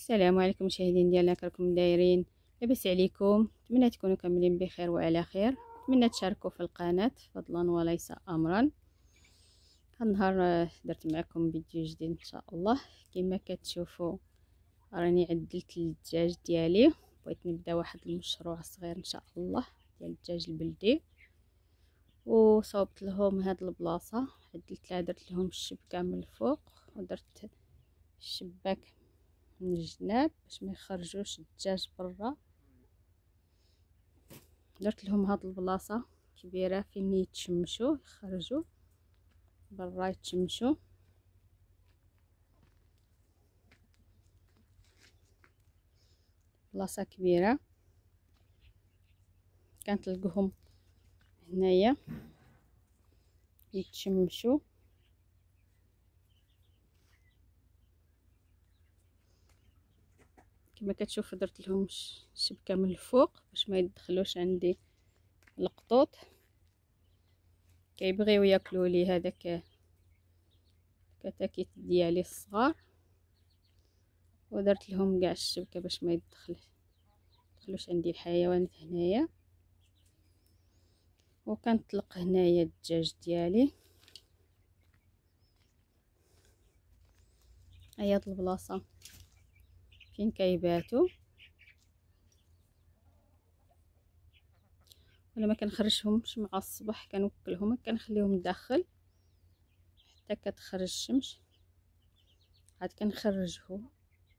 السلام عليكم مشاهدين ديالنا، كراكم دايرين؟ لاباس عليكم؟ نتمنى تكونوا كاملين بخير وعلى خير. نتمنى تشاركوا في القناه فضلا وليس امرا. هاد النهار درت معكم فيديو جديد ان شاء الله. كما كتشوفوا راني عدلت الدجاج ديالي، بغيت نبدا واحد المشروع صغير ان شاء الله ديال الدجاج البلدي. وصوبت لهم هاد البلاصه، عدلت لها، درت لهم الشبكه من الفوق ودرت الشباك من الجناب باش ما يخرجوش الدجاج برا. درت لهم هاد البلاصه كبيره فين يتشمشوا، يخرجوا برا يتشمشوا. بلاصه كبيره كنتلقاهم هنايا يتشمشوا. كما كتشوفوا درت لهم شبكه من الفوق باش ما يدخلوش عندي القطوط، كيبغيو ياكلوا لي هذاك كتاكيت ديالي الصغار. ودرت لهم كاع الشبكه باش ما يدخلوش عندي الحيوانات هنايا. وكنطلق هنايا الدجاج ديالي. هاد البلاصه فين كيباتوا. وانا ما كنخرجهمش مع الصباح، كنوكلهم كنخليهم داخل حتى كتخرج الشمس عاد كنخرجهم.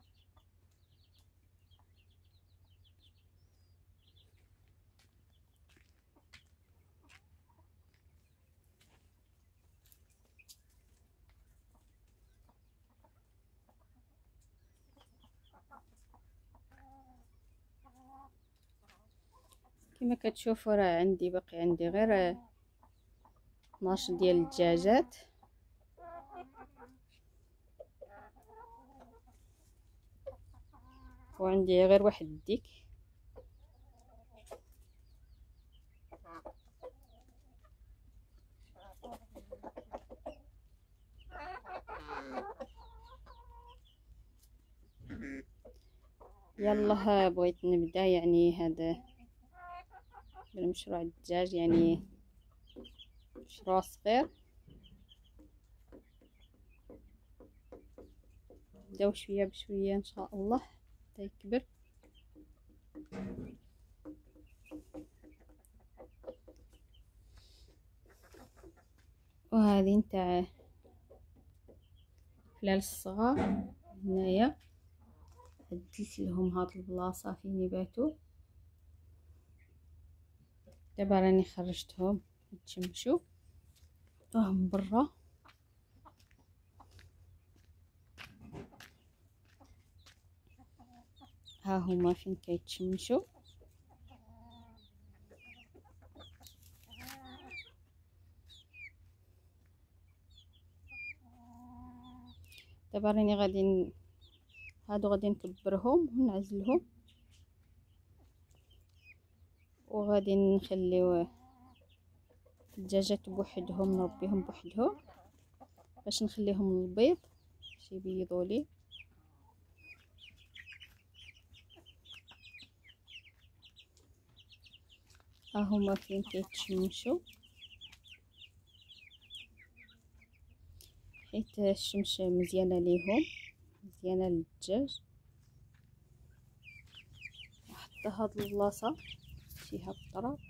كما كتشوفوا راه باقي عندي غير 12 ديال الدجاجات. وعندي غير واحد الديك. يلا بغيت نبدا يعني هذا بالمشروع الدجاج، يعني مشروع صغير. نبداو شويه بشويه ان شاء الله حتى يكبر. وهذه نتاع فلال الصغار هنايا، عدلت لهم هاد البلاصه فين يباتوا. دابا راني خرجتهم يتشمشوا راهم برا. ها هما فين كيتشمشوا. دابا راني غادي نكبرهم ونعزلهم، وغادي نخليو الدجاجات بوحدهم، نربيهم بوحدهم باش نخليهم البيض باش يبيضوا لي. ها هما فين كيتشمشوا، حيت الشمس مزيانه ليهم، مزيانه للدجاج. وحتى هاد البلاصه فيها التراب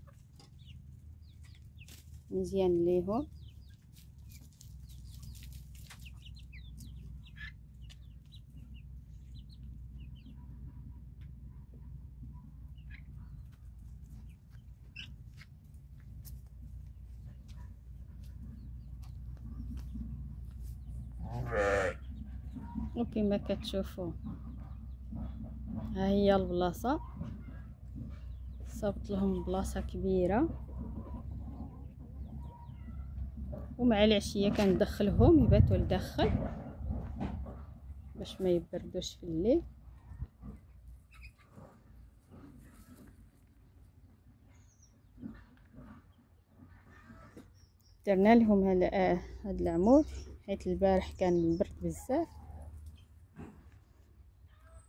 مزيان ليهم. وكما كتشوفوا ها هي البلاصه، صوبت لهم بلاصه كبيره. ومع العشيه كندخلهم يباتوا لداخل باش ما يبردوش في الليل. درنا لهم هاد العمود حيت البارح كان البرد بزاف.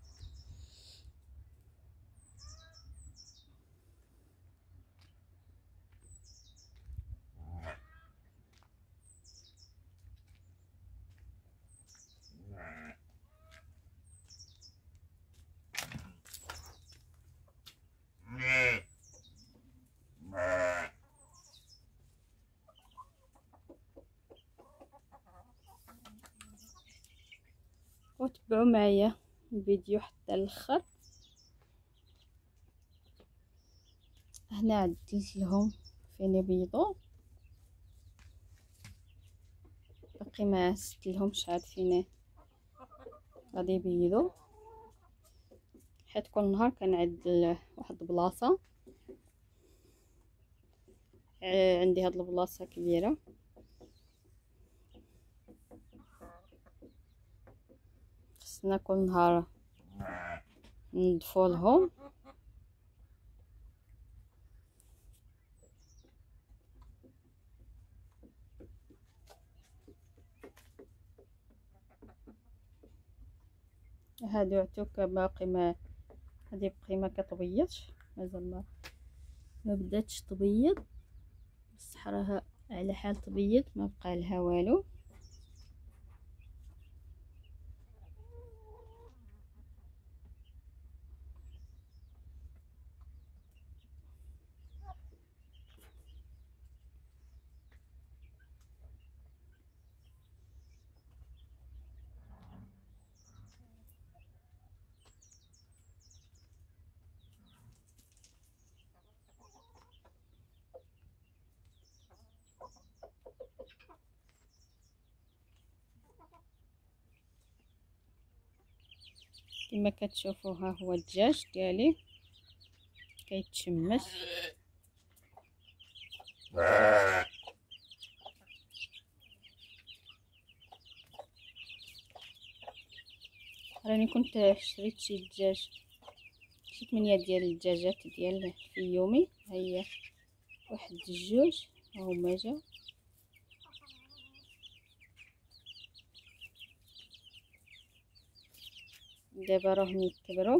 وتبعوا معايا الفيديو حتى الاخر. هنا عدلت لهم فين يبيضوا، باقي ما عدت لهمش عاد فين غادي يبيضوا، حيت كل نهار كنعدل واحد البلاصه. عندي هاد البلاصه كبيره، خصنا كل نهار نضفو لهم. هادو عتوك باقي ما هادي باقي ما كتبيضش، مازال ما بداتش تبيض، بصح راها على حال تبيض، ما بقى لها والو. كما كتشوفوا ها هو الدجاج ديالي كيتشمس. راني كنت شريت شي دجاج، شي 8 ديال الدجاجات ديال في يومي، هي واحد جوج هما جاو. دابا راهم يكبروا.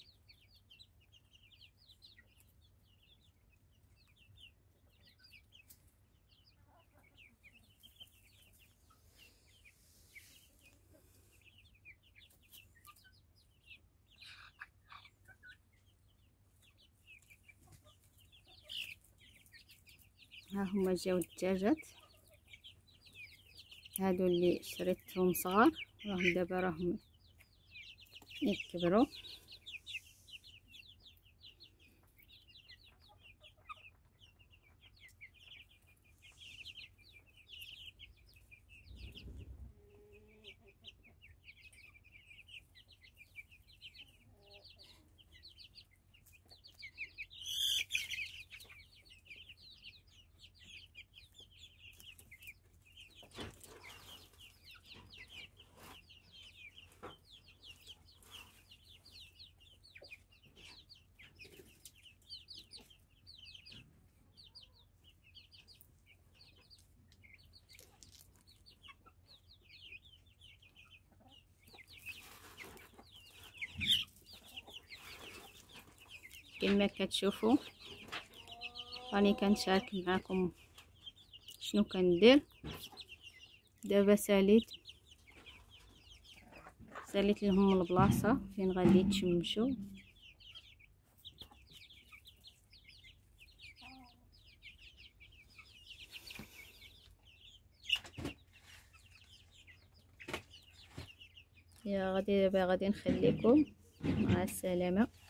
ها هما جاو الدجاجات هادو اللي شريتهم صغار، راهم دابا راهم يكبروا. كما كتشوفوا راني كنشارك معكم شنو كندير دابا. ساليت لهم البلاصه فين غادي يتشمشوا. يا غادي دابا غادي نخليكم مع السلامه.